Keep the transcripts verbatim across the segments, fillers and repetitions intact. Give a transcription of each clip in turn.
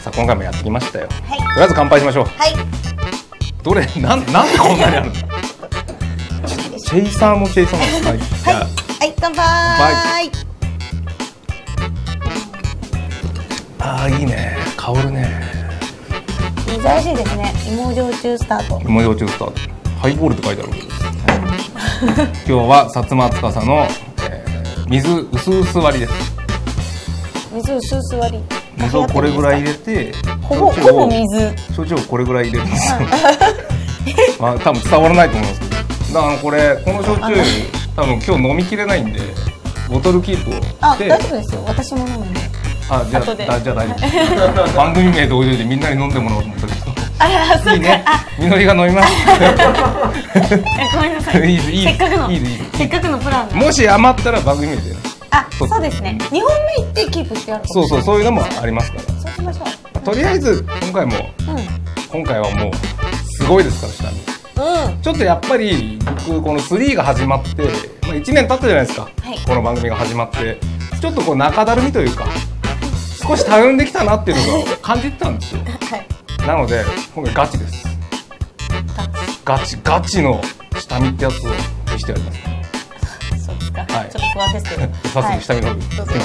さあ今回もやってきましたよ。 はい。 とりあえず乾杯しましょう。 はい。 どれなんなんでこんなにあるの？チェイサーもチェイサーも。はい。じゃあはい。乾杯。 ああいいね。香るね。 珍しいですね。芋焼酎スタート。 芋焼酎スタート。ハイボールって書いてある。今日は薩摩司の、えー、水薄々割りです。 水薄々割り。 水をこれぐらい入れて、 ほぼほぼ水。 焼酎をこれぐらい入れるんですよ。まあ多分伝わらないと思いますけど。だからこれこの焼酎多分今日飲みきれないんでボトルキープをして。 あ、大丈夫ですよ。私も飲むんで。 あ、じゃあじゃあ大丈夫。番組名同様でみんなに飲んでもらおうと思ったけど。 あら、そうか。 いいね。みのりが飲みます。 ごめんなさい。 いいですいいです。 せっかくのいいですいいです。 せっかくのプランが。 もし余ったら番組名でね。 あ、そうですね。二本目行ってキープしてやる。 そうそうそういうのもありますから。 そうしましょう。 とりあえず今回も今回はもうすごいですから下に。 うん。うん。 ちょっとやっぱり僕このスリーが始まってまあいちねん経ったじゃないですか。 はいこの番組が始まってちょっとこう中だるみというか少したるんできたなっていうのを感じてたんですよ。 はい。 なので今回ガチです。ガチガチの下見ってやつを見せてやります。 そうですか。 はいちょっと不安ですけど。 早速下見の方にどうぞ。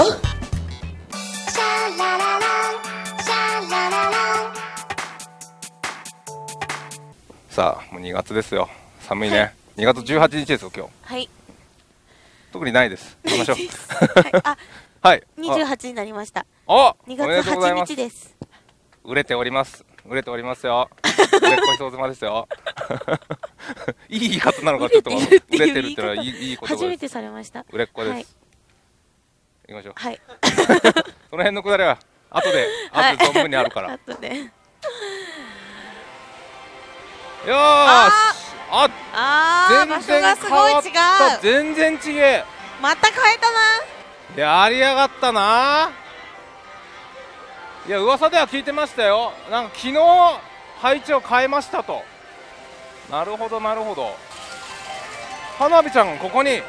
さあもうにがつですよ。寒いね。にがつじゅうはちにちですよ今日。 はい。 特にないです。行きましょう。 はい、あ、 はい。 にじゅうはちになりました。 あ、 にがつおめでとうございはますちにちです。 売れております。売れておりますよ。売れっ子人妻ですよ。いい言い方なのかちょっと売れてるっていうのはいいいい言葉です。 初めてされました。 売れっ子です。 はい行きましょう。 はい。 その辺のくだりは後で後で存分にあるから。 あとで。 よーし。あ、 あー、場所がすごい違う。 全然違え。 また変えたな。 やりやがったな。いや噂では聞いてましたよ。なんか昨日配置を変えましたと。なるほどなるほど。花火ちゃんここに。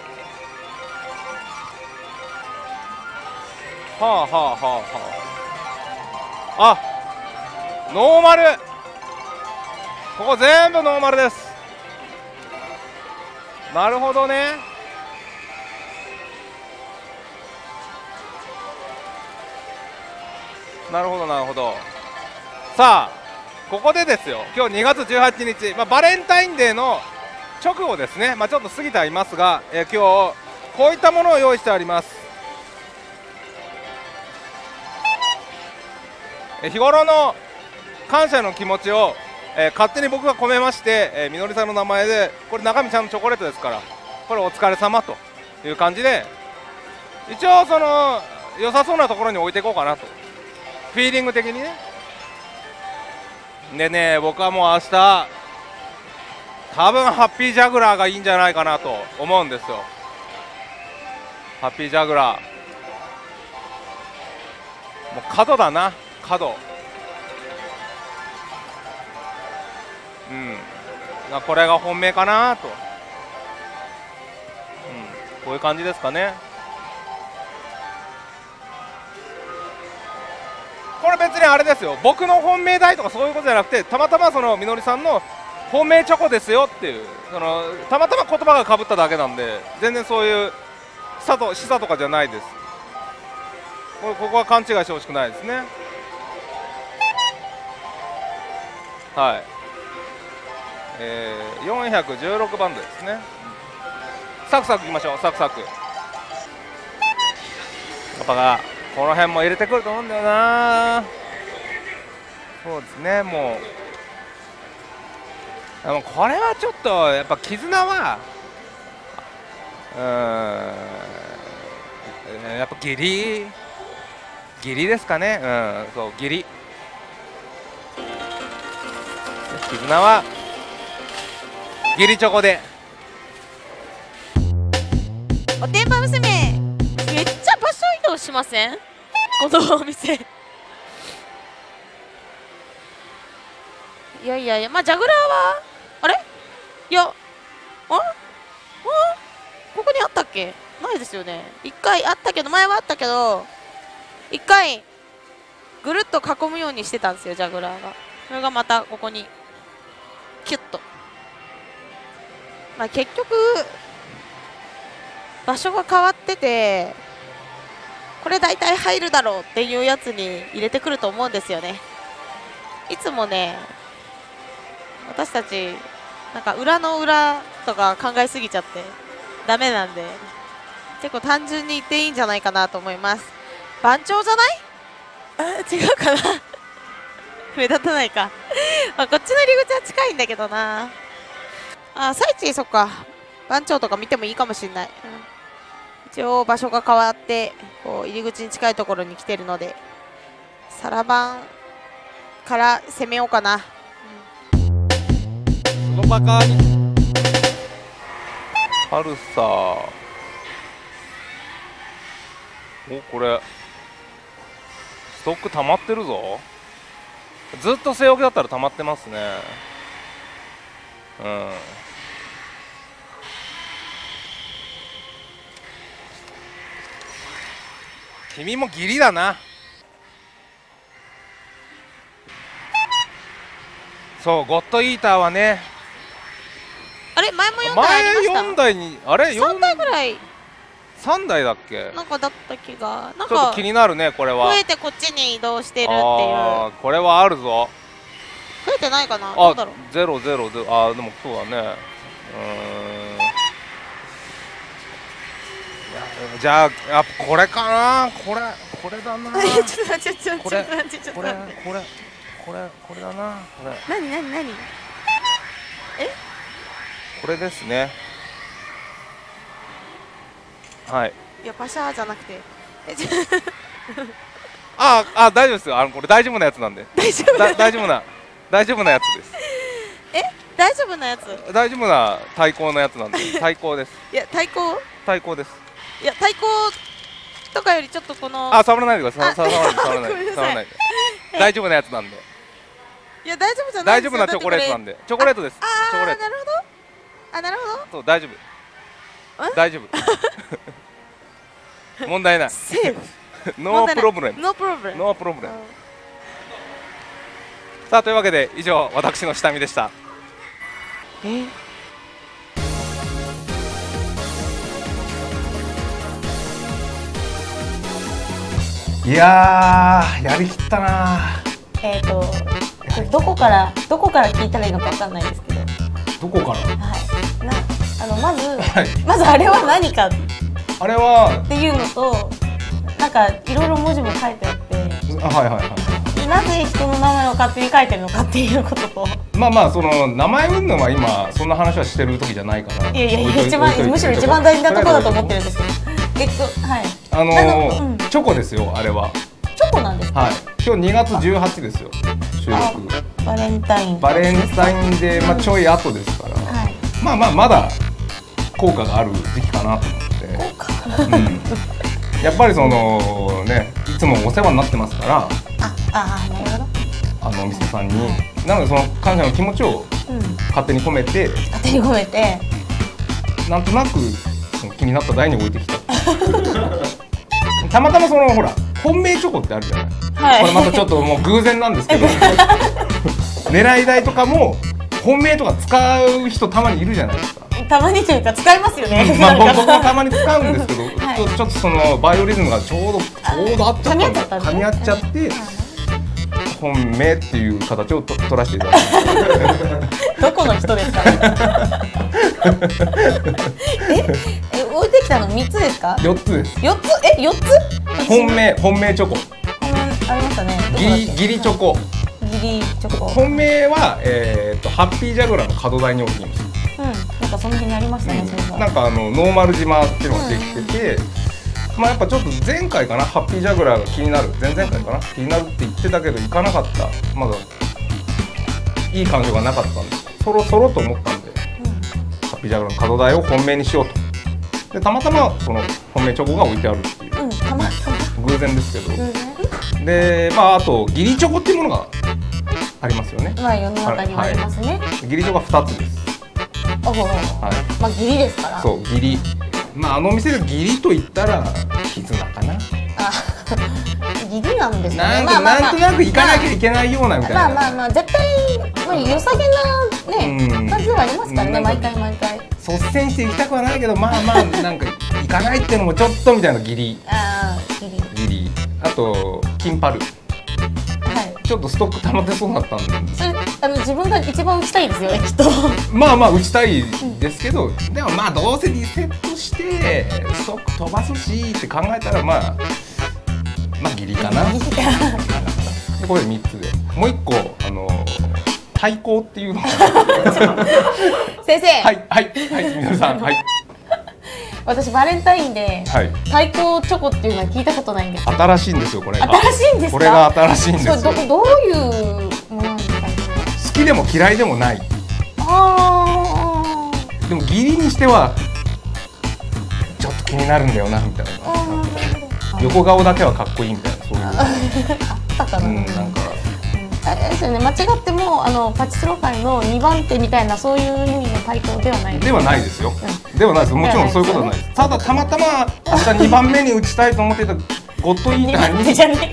はあはあはあはあ。あ、ノーマル。ここ全部ノーマルです。なるほどね。なるほどなるほど。さあここでですよ、今日にがつじゅうはちにち、まあ、バレンタインデーの直後ですね、まあ、ちょっと過ぎてはいますが、えー、今日こういったものを用意してあります。えー、日頃の感謝の気持ちを、えー、勝手に僕が込めまして、えー、みのりさんの名前で、これ中身ちゃんのチョコレートですから、これお疲れ様という感じで、一応その良さそうなところに置いていこうかなと、フィーリング的にね。でね、僕はもう明日多分ハッピージャグラーがいいんじゃないかなと思うんですよ。ハッピージャグラー、もう角だな、角。うん、これが本命かなと、うん、こういう感じですかね。これ別にあれですよ、僕の本命代とかそういうことじゃなくて、たまたまそのみのりさんの本命チョコですよっていう、そのたまたま言葉がかぶっただけなんで、全然そういう示唆と示唆とかじゃないです。これここは勘違いしてほしくないですね。はい、えー、よんひゃくじゅうろくばんですね。サクサクいきましょう、サクサク。パパがこの辺も入れてくると思うんだよな。そうですね、もうでもこれはちょっとやっぱ絆はうーんやっぱギリギリですかね。うん、そうギリ。絆はギリチョコで。 おてんば娘、めっちゃ場所移動しません？このお店。いやいやいや、まあジャグラーはあれ？いや、あ？あ？ここにあったっけ？ないですよね。一回あったけど、前はあったけど、一回ぐるっと囲むようにしてたんですよ、ジャグラーが。それがまたここにキュッと、まあ、結局場所が変わってて、これ大体入るだろうっていうやつに入れてくると思うんですよね。いつもね、私たちなんか裏の裏とか考えすぎちゃってダメなんで、結構単純に言っていいんじゃないかなと思います。番長じゃない？あ、違うかな目立たないかまあこっちの入り口は近いんだけどなあ。サイチそっか、番長とか見てもいいかもしれない、うん、一応場所が変わってこう入り口に近いところに来てるので、サラバンから攻めようかな。 そのバカにパルサー、お、これストック溜まってるぞ。ずっと背置きだったら溜まってますね。うん、君もギリだな。そう、ゴッドイーターはね、 あれ前もよんだいありました。 前よんだいに、あれさんだいぐらいさんだいだっけ。 なんかだった気が、なんちょっとか気になるね、これは。 増えてこっちに移動してるっていう。 あー、これはあるぞ。 増えてないかな、どあうだろう。 ゼロゼロゼロ、あー、でもそうだね。うーん、いや、じゃあやっぱこれかな、これこれだなちょっと待って、ちょっとこれ待って、ちょっとこれ待って。 これこれこれだな、これ何何何？ これですね。はい。 いやパシャーじゃなくて、えちょあーあ、大丈夫ですよ。あのこれ大丈夫なやつなんで。 大丈夫だ大丈夫な大丈夫なやつです。 え大丈夫なやつ？ 大丈夫な対抗のやつなんで。対抗です。 いや対抗？ 対抗です。 いや対抗とかよりちょっとこの、 あ、触らないでください。 あ触らないで、触らないで、 ごめんなさい触らないで。大丈夫なやつなんで。 いや大丈夫じゃないですよ。 大丈夫なチョコレートなんで。チョコレートです。チああョコレート。 なるほど。あなるほど。 そう、大丈夫。大丈夫。問題ない。 セーフ。 ノープロブレム。 ノープロブレム。 ノープロブレム。さあ、というわけで以上私の下見でした。 えいやー、やりきったな。 えっとどこからどこから聞いたらいいのかわかんないですけど、 どこから？ はい、なあのまず、 はい、 まずあれは何かっあれはていうのと、なんかいろいろ文字も書いてあって、 あ、はいはいはなぜ人の名前を勝手に書いてるのかっていうことと、 い。まあまあ、その名前云々は今そんな話はしてる時じゃないから。 いやいやいや、 置いとい一番置いといてむしろ一番大事なところだと思ってるんですけど、えっとはい、 あのーあのうんチョコですよ、あれは。 チョコなんですか？ はい。今日にがつじゅうはちですよ、収あ録。 バレンタインバレンタインデー、まあちょい後ですから。 はい、 まあまあまだ効果がある時期かなと思って。うん。やっぱりそのね、いつもお世話になってますから、 ああーなるほど、 あのお店さんに、なのでその感謝の気持ちをうん、 勝手に込めて、 勝手に込めて、 なんとなくその気になった台に置いてきた。たまたまそのほら本命チョコってあるじゃない。 はい、 これまたちょっともう偶然なんですけど、狙い台とかも本命とか使う人たまにいるじゃないですか。 たまにというか使いますよね。 まあなんか僕もたまに使うんですけど、 はいちょちょっとそのバイオリズムがちょうどちょうど合っちゃったんで、噛み合っちゃって本命っていう形をと取らせていただきました。 どこの人ですか？え、え、置いてきたの三つですか？ よっつです。 四つ？え、四つ？ 本命本命チョコ、 本命ありましたね。どこだっけギリギリチョコ。 ギリチョコ。 本命はえっとハッピージャグラーの角台に置きました。 うん、なんかその辺にありましたね。それがなんかあのノーマル島っていうのができてて、まあやっぱちょっと前回かな、ハッピージャグラーが気になる、前々回かな、気になるって言ってたけど行かなかった、まだいい感情がなかったんで、そろそろと思ったんで、ハッピージャグラーの角台を本命にしようと。でたまたまその本命チョコが置いてあるっていう、 うん、たまたま偶然ですけど、 偶然。 でまああとギリチョコっていうものがありますよね。 まあ世の中にはありますね。 ギリチョコがふたつです。 あ、ほら、 はい。 まあギリですから。 そう、ギリ。まああのお店でギリと言ったら絆かな。 あ、ギリなんですよね。 なんかなんとなく行かなきゃいけないようなみたいな。 まあまあまあ絶対まあ良さげなね、 うん感じではありますからね、 うん毎回毎回。 率先して行きたくはないけど、まあまあなんか行かないっていうのもちょっとみたいなギリああギリ。 ギリ。あと金パル。 はい。 ちょっとストック溜まってそうだったんで。 それあの自分が一番打ちたいですよねきっと。 まあまあ打ちたいですけど、でもまあどうせリセットしてストック飛ばすしって考えたらまあまあギリかな。でこれみっつで、もういっこあの対抗っていうのが先生。 はいはいはいみのりさんはい私バレンタインではい対抗チョコっていうのは聞いたことないんですけど。 新しいんですよこれが。 新しいんですか。 これが新しいんですよ。 それどどういうものなんですかね。 好きでも嫌いでもない。 あでも義理にしてはちょっと気になるんだよなみたいな。 あ。 横顔だけはかっこいいみたいなそういう。 あったかな。 うんなんかあれですよね、間違ってもあのパチスロ界のにばん手みたいなそういう意味の対抗ではない。 ではないですよ。ではないです。もちろんそういうことはないです。ただたまたま明日にばんめに打ちたいと思ってたゴッドイーターにじゃね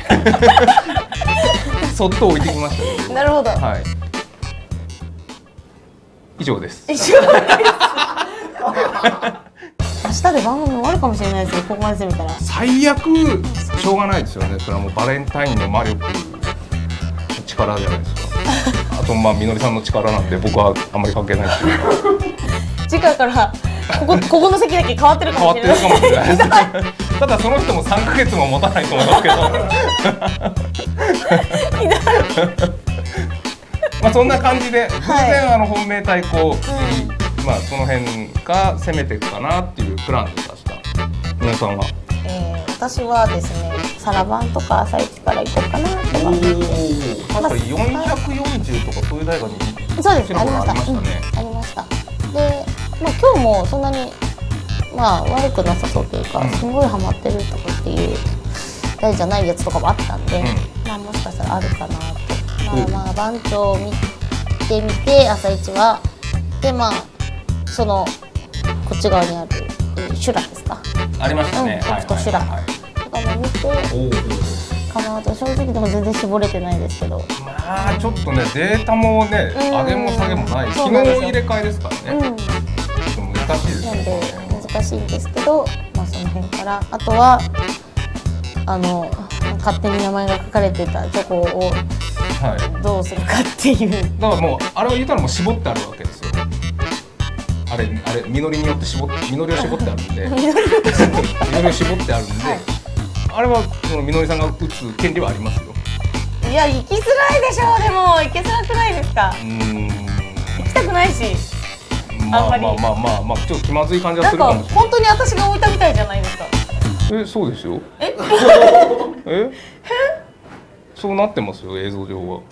そっと置いてきましたけど。 なるほど。 はい。以上です。 一緒です。明日で番組終わるかもしれないですよ。ここまで見たら。 最悪しょうがないですよね。それはもうバレンタインの魔力の力じゃないですか。あとまあみのりさんの力なんで僕はあんまり関係ないですけど。 次回からここここの席だけ変わってるか変わもしれない。 ってるかもしれないです。ただその人もさんかげつも持たないと思いますけど。まあそんな感じで、偶然あの本命対抗、まあその辺が攻めていくかなっていうプランです明日。皆さんは。 えー私はですね、サラバンとか朝一から行こうかなとか。 確かによんひゃくよんじゅうとかそういう台がにそうです。ありました。 ありましたね。 うんありました。で、まあ今日もそんなにまあ悪くなさそうというか、 うんすごいハマってるとかっていう台じゃないやつとかもあったんで、 うんまあもしかしたらあるかなと。まうんあまあ番長を見てみて朝一はでまあそのこっち側にあるえーシュラですか。 ありましたね。 うんはいソフトシュラはいはいとかも見ておかなと。正直でも全然絞れてないですけど。 ーまあちょっとねデータもねうん上げも下げもない。昨日そうなんですよ入れ替えですからね。 うん。 難しいですよなんでね。 難しいんですけど、まあその辺からあとはあの勝手に名前が書かれてたチョコをはい。 どうするかっていう。 だからもうあれを言ったらもう絞ってあるわけですよ。あれあれ実りによって絞って実りを絞ってあるんで実りを絞ってあるんで、 はいあれはその実りさんが打つ権利はありますよ。 いや行きづらいでしょう。でも行きづらくないですか。 うーん行きたくないし。 まああんまりまあまあまあまあちょっと気まずい感じはなんかするかもしれない。 本当に私が置いたみたいじゃないですか。 えそうですよ。 ええそうなってますよ映像上は。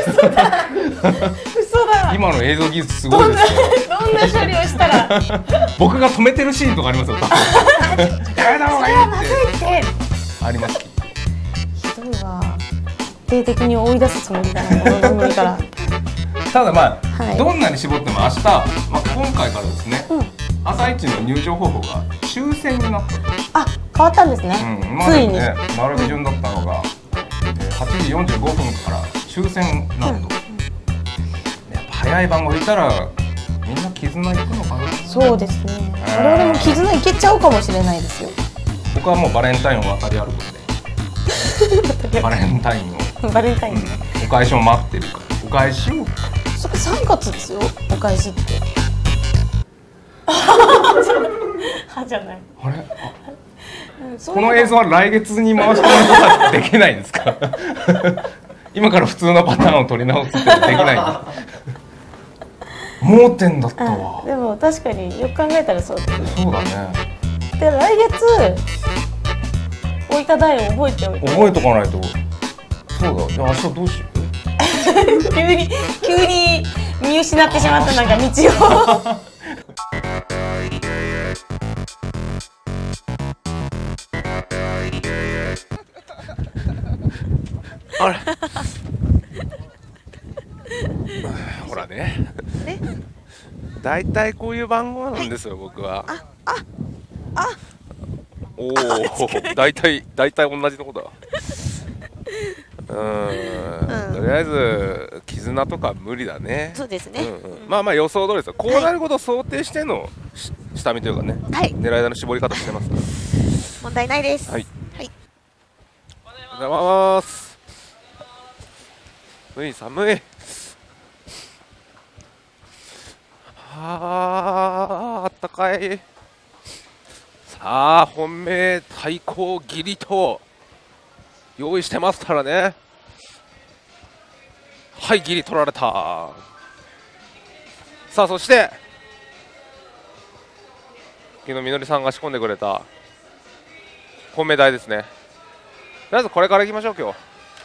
嘘だ。 今の映像技術すごどんないですよ。 どんな処理をしたら僕が止めてるシーンとかありますよ。多分やめた方がいいそれはまずっていってあります。 ひどいわ。徹底的に追い出すつもりだなこの番組から。 ただまあ、 はいどんなに絞っても明日、まあ、今回からですね、 うん。 朝一の入場方法が抽選になったと。 あ変わったんですね。 うん、今まついに。 でね並び順だったのが、えーはちじよんじゅうごふんから抽選など、やっぱ早い番号いたらみんな絆いくのかな。 そうですね。我々も絆いけちゃうかもしれないですよ。 僕はもうバレンタインを渡り歩くんでバレンタインを、 バレンタインね。 うん、お返しを待ってるからお返しをそれさんがつですよ。お返しって。はじゃない。 あれうんそうこの映像は来月に回してもらうことはできないですか今から普通のパターンを取り直すってできない盲点だったわ。 あでも確かによく考えたらそうですね。 そうだね。 で来月置いた台を覚えておいて。 覚えとかないと。そうだ。じゃあ明日どうしよう。 急に急に見失ってしまったなんか道を。 あれほらねねだいたいこういう番号なんですよ僕は。 あああおおだいたいだいたい同じとこだ。 ーん、 うんとりあえず絆とか無理だね。 そうですね、 うんうん、まあまあ予想通りですよ。こうなることを想定してのし下見というかね、 はい狙い台の絞り方してますから。 問題ないです。 はい、 はい、 おはようございます。寒い寒い。はあ、あったかい。さあ本命対抗義理と用意してますからね。はい、義理取られた。さあそして昨日みのりさんが仕込んでくれた本命台ですね。とりあえずこれからいきましょう。今日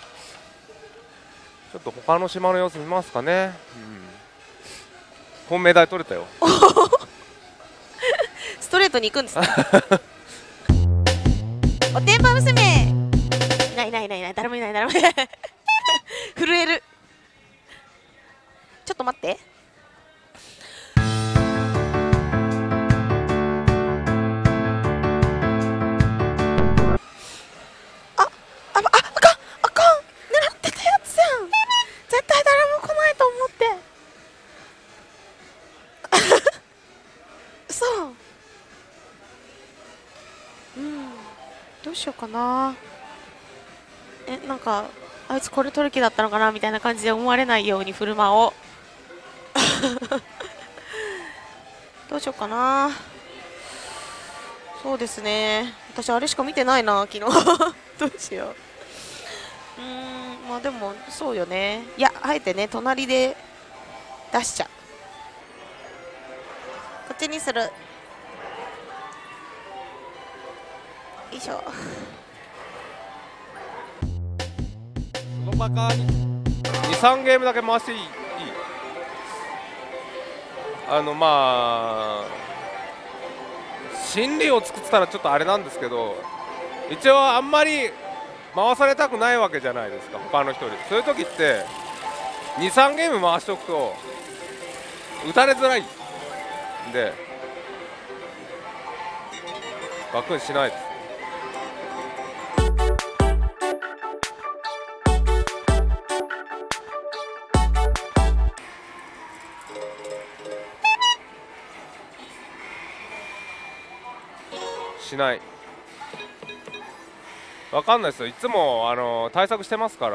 ちょっと他の島の様子見ますかね。うん、本命台取れたよ。 ストレートに行くんですね。おてんば娘。いないいないいないいない、誰もいない誰もいない。震える。ちょっと待って。あ、あ、あ、あかん、あかん。狙ってたやつやん。絶対誰も来ないと思って。そう。うん、どうしようかな。え、なんかあいつこれ取る気だったのかなみたいな感じで思われないように振る舞おう。どうしようかな。そうですね、私あれしか見てないな昨日。どうしよう。うーん、まあでもそうよね。いや、あえてね隣で出しちゃう。こっちにする。よいしょ。 そのバカににさんゲームだけ回していい。いいあのまあ心理を作ってたらちょっとあれなんですけど、一応あんまり回されたくないわけじゃないですか、他の人に。そういう時ってにさんゲーム回しておくと打たれづらいんでガクンしないです。しない。わかんないですよ。いつもあの対策してますから、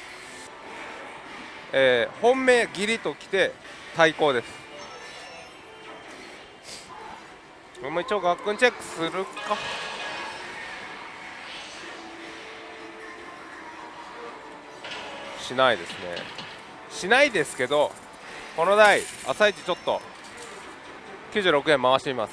えー、本命義理ときて対抗です。これも一応ガックンチェックするか。しないですね。しないですけど、この台朝一ちょっときゅうじゅうろくえん回してみます。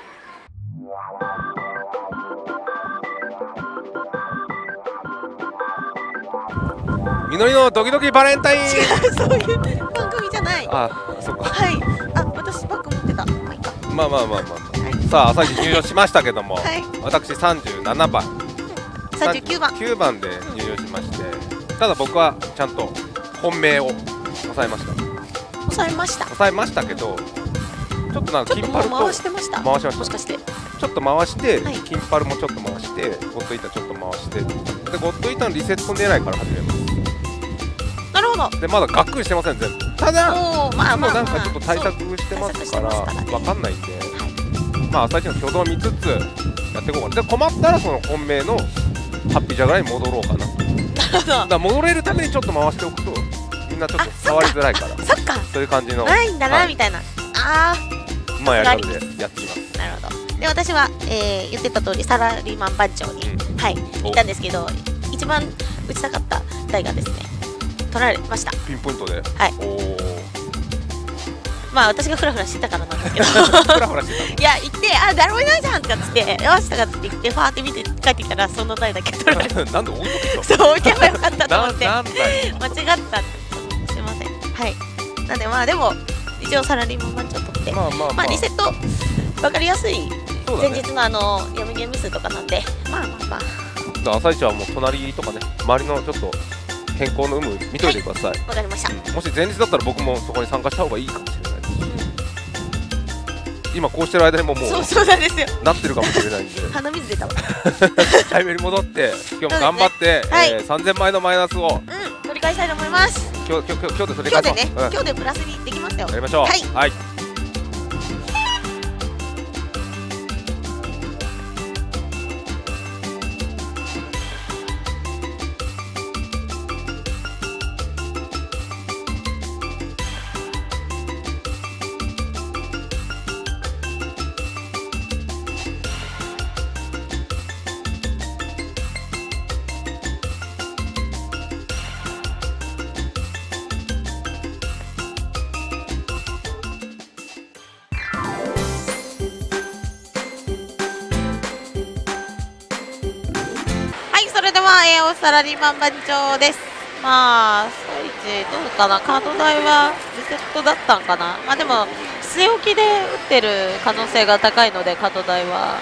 みのりのドキドキバレンタイン。 違う、そういう番組じゃない。 あ、そうか。 はい、あ、私バッグ持ってた。まあいいか。 まあまあまあまあ、まあはい、 さあ朝一入場しましたけども、 はい、 私さんじゅうななばん、 さんじゅうきゅうばん、 きゅうばんで入場しまして、ただ僕はちゃんと本命を抑えました。 抑えました。 抑えましたけど、ちょっとなんか金パルと回してました。 回しました。 もしかして。 ちょっと回して、 はい、 金パルもちょっと回して、ゴッドイーターちょっと回して、でゴッドイーターのリセット狙いから始めます。 なるほど。 でまだがっくりしてません全部。ただ、 おー、まあまあまあ、 いつもなんかちょっと対策してますからわかんないんで、まあ朝一の挙動を見つつやっていこうかな。で困ったらその本命のハッピージャガーに戻ろうかな。 なるほど。 だから戻れるためにちょっと回しておくとみんなちょっと触りづらいから、 そっか、 そういう感じのないんだな、 はい、 みたいな。あまあやり方でやっています。 あ、なるほど。で私は、えー、言ってた通りサラリーマン番長に、 うん、 はい行ったんですけど、一番打ちたかった台がですね取られました。 ピンポイントで。 はい。 おお。 まあ私がフラフラしてたからなんですけど。 フラフラしてた。 いや行ってあ誰もいないじゃんとかっつってよしとかっつって言ってファーって見て帰ってきたらその台だけ取られて。 なんで置いとくの？ そう置けばよかったと思って。 ななんだよ。 間違った。すいません。はい。なんでまあでも一応サラリーマン番長取って、 まあまあまあ。 まあリセットわかりやすい。 そうだね、 前日のあの読みゲーム数とかなんで、まあまあまあ。 朝一はもう隣とかね、周りのちょっと変更の有無見といてください。 わかりました。 うん、もし前日だったら僕もそこに参加した方がいいかもしれないです。 今こうしてる間にももそうそうなんですよ。 うなってるかもしれないんで鼻水出たわ。 早めに戻って今日も頑張って、 はいえー、さんぜんまん円のマイナスをうん、取り返したいと思います。 今日今日今日今日で取り今日でね、 返そう、うん今日でプラスにできますよ。 やりましょう。 はいはいはい、それでは、えー、おサラリーマン番長です。まあ、ソイチどうかな、カード代はリセットだったんかな。まあでも、据え置きで打ってる可能性が高いので、カード代は。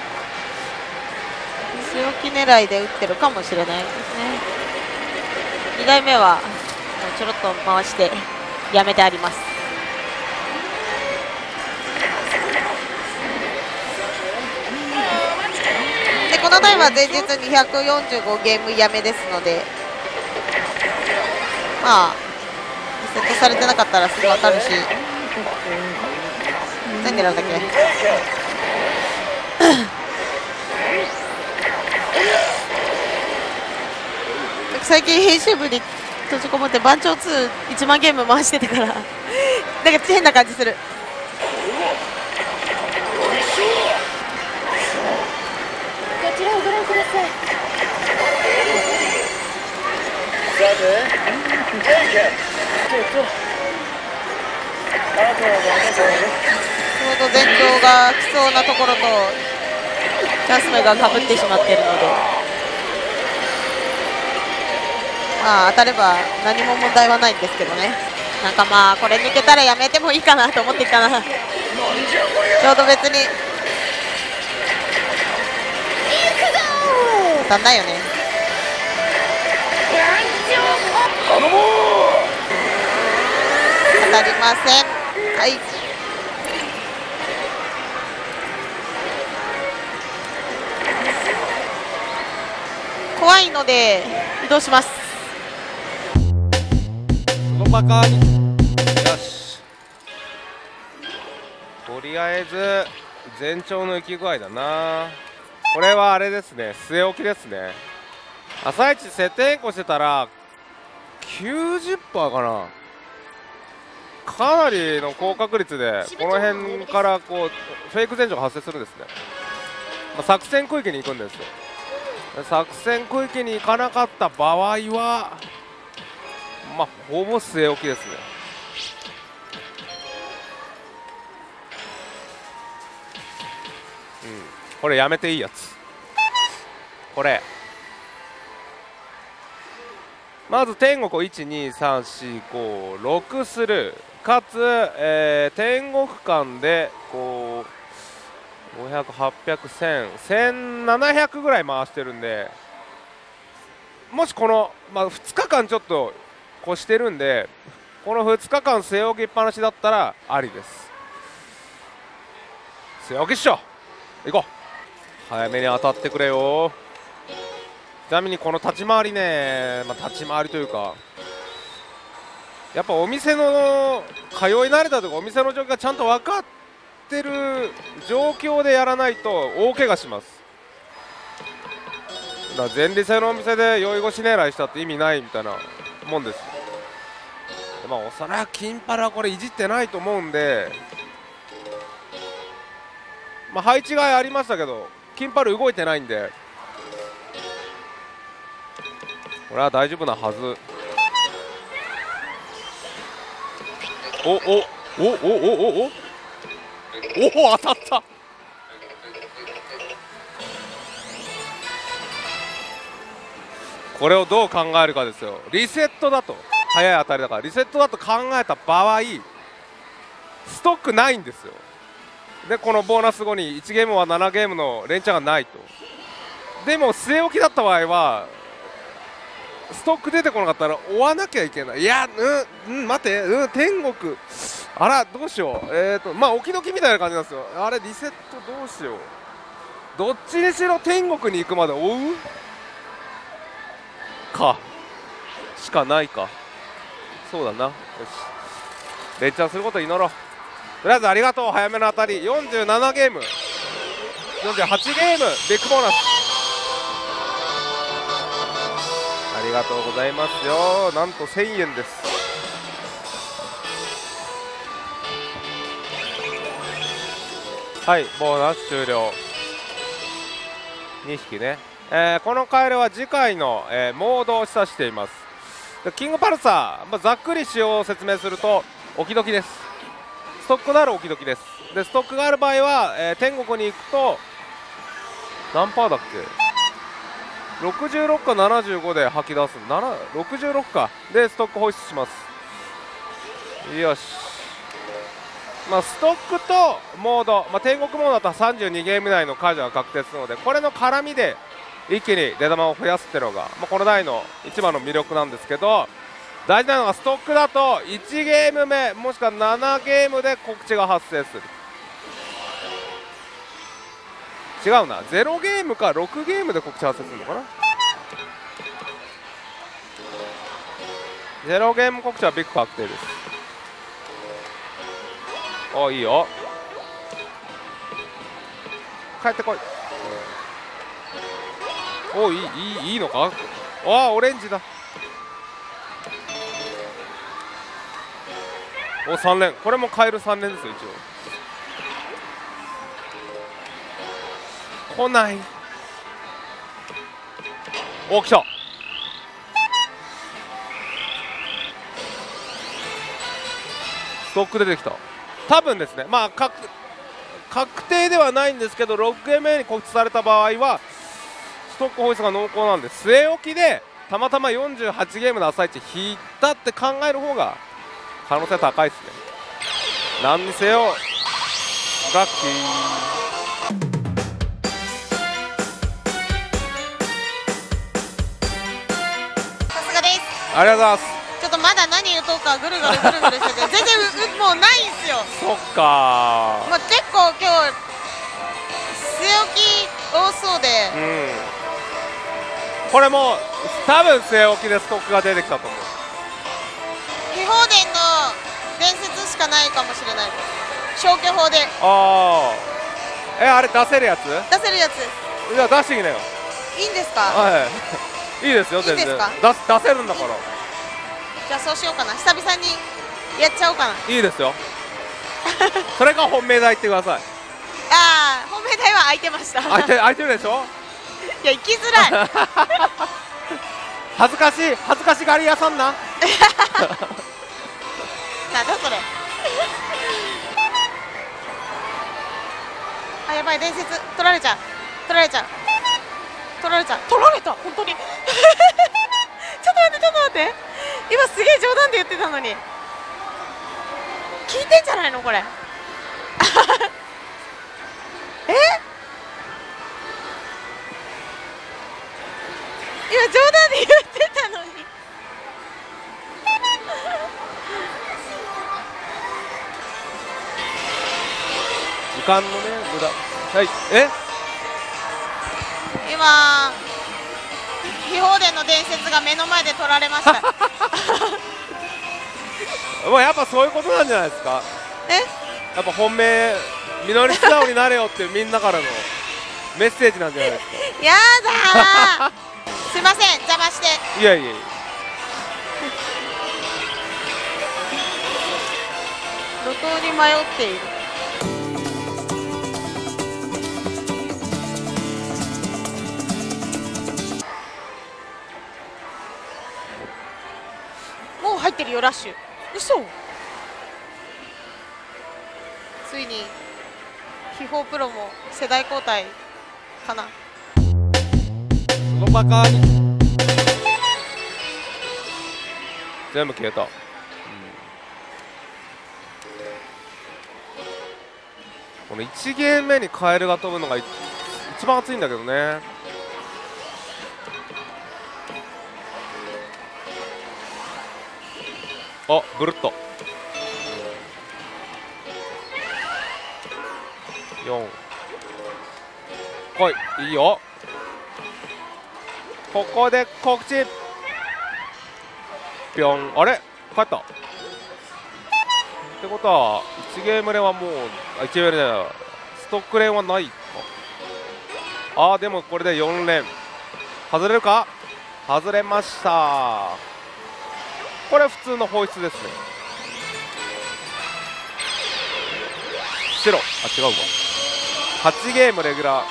据え置き狙いで打ってるかもしれないですね。にだいめは、もうちょろっと回して、やめてあります。でこの台は前日にひゃくよんじゅうごゲームやめですので、まあリセットされてなかったらすぐ分かるし、何狙うんだっけ。最近編集部に閉じこもって番長ツーいちまんゲーム回してたからなんか変な感じする。 こちらをご覧ください。 ちょうど前兆が来そうなところとチャンス目がかぶってしまっているので、まあ当たれば何も問題はないんですけどね。なんかまあこれ抜けたらやめてもいいかなと思ってきたな。ちょうど別に当たんないよね。当たりません。はい、怖いので移動します。 そのバカによし、とりあえず前兆の行き具合だな。これはあれですね、据え置きですね。朝一設定変更してたら きゅうじゅっパーセント かな。かなりの高確率でこの辺からこうフェイク前兆が発生するんですね。まあ、作戦区域に行くんですよ。作戦区域に行かなかった場合はまあほぼ据え置きですね。うん、これやめていいやつ。これまず天国をいちにさんしごろくする、かつ、えー、天国間でこうごひゃく、はっぴゃく、せん、せんななひゃくぐらい回してるんで、もしこの、まあ、ふつかかんちょっと越してるんで、このふつかかん据え置きっぱなしだったらありです。据え置きっしょ、行こう。早めに当たってくれよ。ちなみにこの立ち回りね、まあ、立ち回りというかやっぱお店の通い慣れたとかお店の状況がちゃんと分かってる状況でやらないと大怪我します。だから前立腺のお店で酔い越し狙いしたって意味ないみたいなもんです。まあおそらく金パラはこれいじってないと思うんで、まあ配置がありましたけど金パラ動いてないんでこれは大丈夫なはず。おおおおおおおおおお当たった。これをどう考えるかですよ。リセットだと早い当たりだからリセットだと考えた場合ストックないんですよ。でこのボーナス後にいちゲームはななゲームの連チャンがないと。でも据え置きだった場合はストック出てこなかったら追わなきゃいけない。いや、うん、うん、待って、うん、天国あらどうしよう、えーとまあ置き時みたいな感じなんですよ。あれリセットどうしよう。どっちにしろ天国に行くまで追うかしかないか。そうだな。よし、連チャンすることを祈ろう。とりあえずありがとう。早めの当たり。よんじゅうななゲーム、よんじゅうはちゲーム、ビッグボーナスありがとうございますよ。なんとせんえんです。はい、ボーナス終了。にひきね。えー、このカエルは次回の、えー、モードを示唆しています。でキングパルサー、まあ、ざっくり仕様を説明すると置き時です。ストックのある置き時です。でストックがある場合は、えー、天国に行くと何パーだっけ、ろくじゅうろくかななじゅうごで吐き出す。ろくじゅうろくかでストック放出します。よし、まあ、ストックとモード、まあ、天国モードだとさんじゅうにゲーム内の解除が確定するので、これの絡みで一気に出玉を増やすっていうのが、まあ、この台の一番の魅力なんですけど、大事なのがストックだといちゲーム目もしくはななゲームで告知が発生する。違うな、ゼロゲームかろくゲームで告知発生するのかな。ゼロゲーム告知はビッグ確定です。お、いいよ、帰ってこい。お、いい、いい、いいのか。ああ、オレンジだ。お、さん連、これもカエルさん連ですよ。一応来ない。お、来た。ストック出てきた。多分ですね、まあ確確定ではないんですけど、ろくゲーム目に告知された場合はストック放出が濃厚なんで、据え置きでたまたまよんじゅうはちゲームの朝一引いたって考える方が可能性高いですね。何にせよラッキー。 さすがです。 ありがとうございます。 ちょっとまだ何言うとうかぐるぐるぐるぐるしてて全然ううもうないんすよ。 そっかまあ、結構今日据え置き多そうで、 ー、うん、これも多分据え置きでストックが出てきたと思う。 秘宝殿の伝説しかないかもしれない。消去法でああ、え、あれ出せるやつ。 出せるやつじゃあ出してきなよ。 いいんですか。 はいいいですよ、全然いいんですか。 出す出せるんだから。 じゃあそうしようかな。久々にやっちゃおうかな。 いいですよそれが本命台言ってください。 ああ、本命台は空いてました。 空いて空いてるでしょいや、行きづらい恥ずかしい、恥ずかしがり屋さんななんだそれあ、やばい、伝説取られちゃう取られちゃう取られちゃう取られた、本当にちょっと待って、ちょっと待って、今すげえ冗談で言ってたのに聞いてんじゃないのこれえ、今冗談で言ってたのに時間のね無駄。はい、え今秘宝殿の伝説が目の前で取られましたもうやっぱそういうことなんじゃないですか。 え、 やっぱ本命みのり素直になれよっていうみんなからのメッセージなんじゃないですか。 やだーすいません、邪魔して。 いやいやいや、 路頭に迷っている。もう入ってるよ、ラッシュ。嘘。ついに秘宝プロも世代交代かな。 そのバカに全部消えた、うん、このいちゲーム目にカエルが飛ぶのが一番熱いんだけどね。あ、ブルッとよん来い、いいよ。ここで告知ぴょん、あれ勝ったってことはいちゲーム連はもう、あいちゲーム連じゃない、ストック連はないか。あーでもこれでよん連外れるか。外れました。これ普通の放出ですね。白、あ違うわ、はちゲームレギュラー。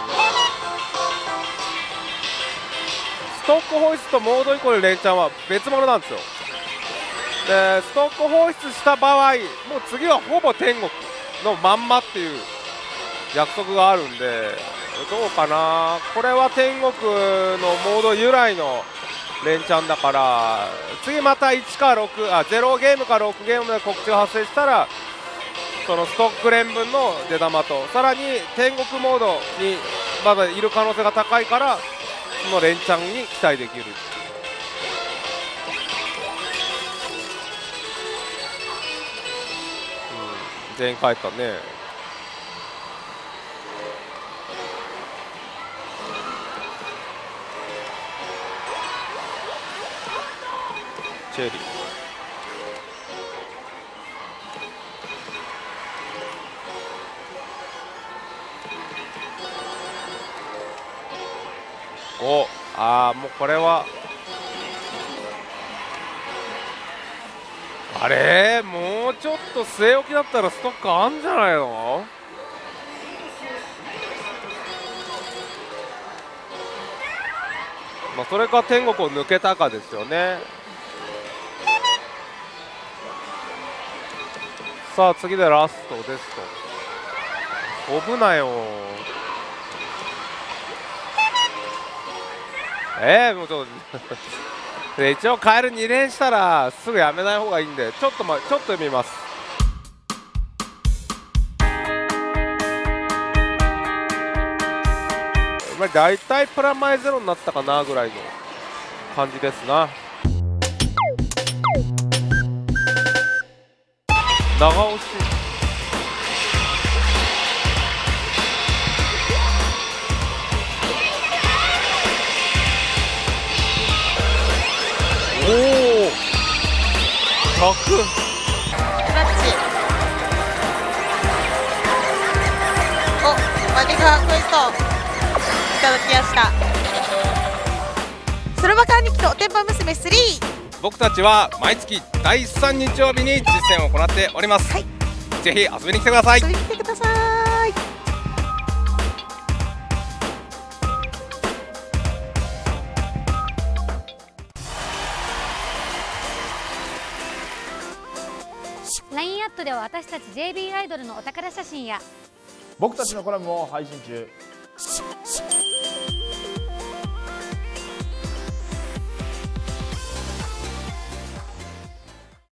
ストック放出とモードイコール連チャンは別物なんですよ。でストック放出した場合、もう次はほぼ天国のまんまっていう約束があるんで、どうかな。これは天国のモード由来の連チャンだから、次またいちかろく、あゼロゲームかろくゲームで告知が発生したら、そのストック連分の出玉と、さらに天国モードにまだいる可能性が高いから、その連チャンに期待できる。うん、全員帰ったね。チェリー、おあーもうこれはあれもうちょっと据え置きだったらストックあんじゃないの。まあそれか天国を抜けたかですよね。さあ次でラストですと。飛ぶなよ。えー、もうちょっとで一応カエルに連したらすぐやめない方がいいんで、ちょっとまちょっと見ます。まあ大体プラマイゼロになったかなぐらいの感じですな。長押しおおひゃくクラッチ。おマリガクエストいただきました。スロバカ兄貴とおてんば娘スリー。 僕たちは毎月だいさん日曜日に実践を行っております、はい、ぜひ遊びに来てください。 遊びに来てください。 ライン アットでは私たち ジェイビー アイドルのお宝写真や僕たちのコラムも配信中。